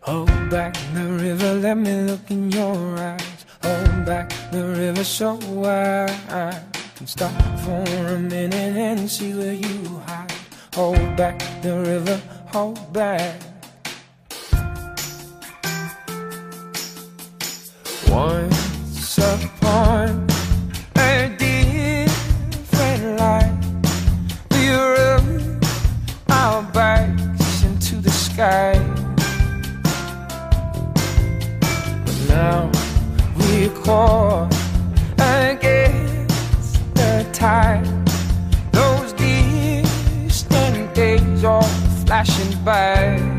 Hold back the river, let me look in your eyes. Hold back the river so I can stop for a minute and see where you hide. Hold back the river, hold back. Once upon a different life, we rubbed our backs into the sky. But now we're caught against the tide. Those distant days are flashing by.